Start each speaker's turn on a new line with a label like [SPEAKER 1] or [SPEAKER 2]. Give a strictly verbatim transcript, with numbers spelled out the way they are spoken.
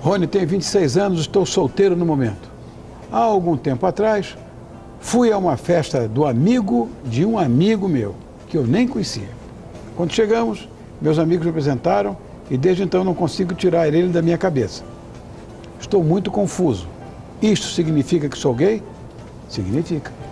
[SPEAKER 1] Rony, tenho vinte e seis anos, estou solteiro no momento. Há algum tempo atrás, fui a uma festa do amigo de um amigo meu, que eu nem conhecia. Quando chegamos, meus amigos me apresentaram e desde então não consigo tirar ele da minha cabeça. Estou muito confuso. Isto significa que sou gay? Significa.